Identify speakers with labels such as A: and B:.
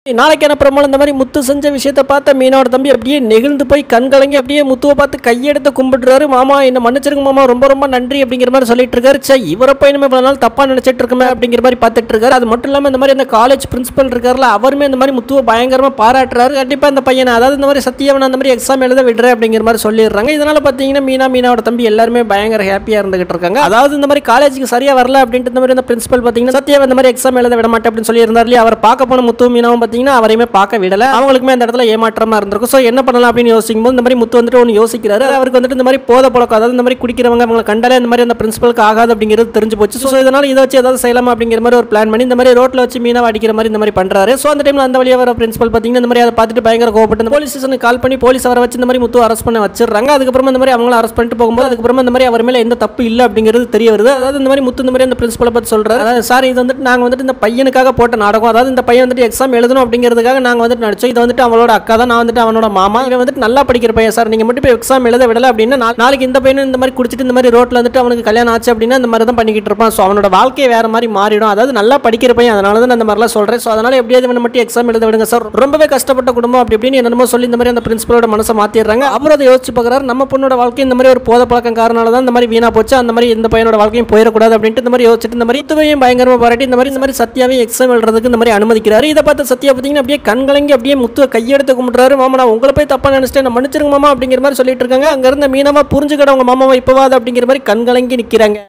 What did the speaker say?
A: நாளைக்கான பிரமாணம் இந்த மாதிரி முத்து செஞ்ச விஷயத்தை பார்த்த மீனாவோட தம்பி அப்படியே நெகிழ்ந்து போய் கண் கலங்கி அப்படியே முத்துவை பார்த்து கையெடுத்து கும்பிடுறாரு. மாமா என்ன மன்னிச்சிருங்க மாமா, ரொம்ப ரொம்ப நன்றி அப்படிங்கிற மாதிரி சொல்லிட்டு இருக்காரு. சே இவரை போய் நம்ம இவ்வளவு நாள் தப்பா நினைச்சிட்டு இருக்கமே அப்படிங்கிற மாதிரி பார்த்துட்டு இருக்காரு. அது மட்டும் இல்லாம இந்த மாதிரி அந்த காலேஜ் பிரின்சிபல் இருக்காருல, அவருமே இந்த மாதிரி முத்துவை பயங்கரமா பாராட்டுறாரு. கண்டிப்பா அந்த பையனை, அதாவது இந்த மாதிரி சத்தியவன் அந்த மாதிரி எக்ஸாம் எழுத விடுற அப்படிங்கிற மாதிரி சொல்லிடுறாங்க. இதனால பாத்தீங்கன்னா மீனாவோட தம்பி எல்லாருமே பயங்கர ஹாப்பியா இருந்துகிட்டு இருக்காங்க. அதாவது இந்த மாதிரி காலேஜுக்கு சரியா வரல அப்படின்ட்டு இந்த மாதிரி அந்த பிரின்சிபல் பாத்தீங்கன்னா சத்தியவன் இந்த மாதிரி எக்ஸாம் எழுத விட மாட்டேன் அப்படின்னு சொல்லி இருந்தாரு. அவர் பார்க்க போன முத்து மீனாவும் அவரையுமே பார்க்க விடல. அவங்களுக்குமே அந்த இடத்துல ஏமாற்றமா இருந்திருக்கும். சோ என்ன பண்ணலாம் அப்படின்னு யோசிக்கும் போது இந்த மாதிரி முத்து வந்துட்டு ஒன்னு யோசிக்கிறாரு. அவருக்கு வந்துட்டு இந்த மாதிரி போத பழக்கம், அதாவது இந்த மாதிரி குடிக்கிறவங்க அவங்களை கண்டாலே இந்த மாதிரி அந்த பிரின்சிபலுக்கு ஆகாது அப்படிங்கிறது தெரிஞ்சு போச்சு. சோ இதனால இதை வச்சு ஏதாவது செய்யலாமா அப்படிங்கிற மாதிரி ஒரு பிளான் பண்ணி இந்த மாதிரி ரோட்ல வச்சு மீனாவை அடிக்கிற மாதிரி இந்த மாதிரி பண்றாரு. சோ அந்த டைம்ல அந்த வழியா வர பிரின்சிபல் பாத்தீங்கன்னா இந்த மாதிரி அதை பார்த்துட்டு பயங்கர கோவப்பட்டு போலீஸ் ஸ்டேஷனுக்கு கால் பண்ணி போலீஸ் அவரை வச்சு இந்த மாதிரி முத்து அரெஸ்ட் பண்ண வச்சிடுறாங்க. அதுக்கப்புறம் இந்த மாதிரி அவங்கள அரெஸ்ட் பண்ணிட்டு போகும்போது அதுக்கப்புறம் இந்த மாதிரி அவர் மேல எந்த தப்பு இல்ல அப்படிங்கிறது தெரிய வருது. அதாவது இந்த மாதிரி முத்து இந்த மாதிரி அந்த பிரின்சிபலை பார்த்து சொல்றாரு, அதாவது சார் இது வந்துட்டு நாங்க வந்துட்டு இந்த பையனுக்காக போட்ட நாடகம், அதாவது இந்த பையன் வந்துட்டு எக்ஸாம் எழுதணும் அப்படிங்கிறதுக்காக நாங்க வந்துட்டு நடிச்சோம். இது வந்துட்டு அவளோட அக்கா தான், நான் வந்துட்டு அவனோட மாமா. இவன் வந்துட்டு நல்லா படிக்கிற பையன் சார், நீங்க மட்டும் போய் எக்ஸாம் எழுத விடல அப்படின்னா நாளைக்கு இந்த பையனும் இந்த மாதிரி குடிச்சிட்டு இந்த மாதிரி ரோட்ல வந்துட்டு அவனுக்கு கல்யாணம் ஆச்சு அப்படின்னா இந்த மாதிரி தான் பண்ணிக்கிட்டு இருப்பான். ஸோ அவனோட வாழ்க்கையை வேற மாதிரி மாறிடும். அதாவது நல்லா படிக்கிற பையன், அதனால தான் அந்த மாதிரிலாம் சொல்றேன். ஸோ அதனால எப்படியாவது இவனை மட்டும் எக்ஸாம் எழுத விடுங்க சார், ரொம்பவே கஷ்டப்பட்ட குடும்பம் அப்படி இப்படின்னு என்னமோ சொல்லி இந்த மாதிரி அந்த பிரின்சிபலோட மனசை மாத்திடுறாங்க. அப்புறம் அதை யோசிச்சு பார்க்குறாரு, நம்ம பொண்ணோட வாழ்க்கை இந்த மாதிரி ஒரு போத பழக்கம் காரணனால தான் இந்த மாதிரி வீணா போச்சு, அந்த மாதிரி இந்த பையனோட வாழ்க்கையும் போயிடக்கூடாது அப்படின்ட்டு இந்த மாதிரி யோசிச்சுட்டு இந்த மாதிரி முத்துவையும் பயங்கரமா பாராட்டி இந்த மாதிரி சத்யாவே எக்ஸாம் எழுதுறதுக்கு இந்த மாதிரி அனுமதிக்கிறாரு. இதை பார்த்து சத்யா பார்த்தீங்கன்னா அப்படியே கண்கலங்கி அப்படியே முத்துவை கையெடுத்து கும்பிடுறாரு. மாமா நான் உங்களை போய் தப்பா நினைச்சிட்டேன், மன்னிச்சிருங்க மாமா அப்படிங்கிற மாதிரி சொல்லிட்டு இருக்காங்க. அங்க இருந்த மீனவா புரிஞ்சுக்கிட்ட அவங்க மாமாவை இப்பவாது அப்படிங்கிற மாதிரி கண்கலங்கி நிக்கிறாங்க.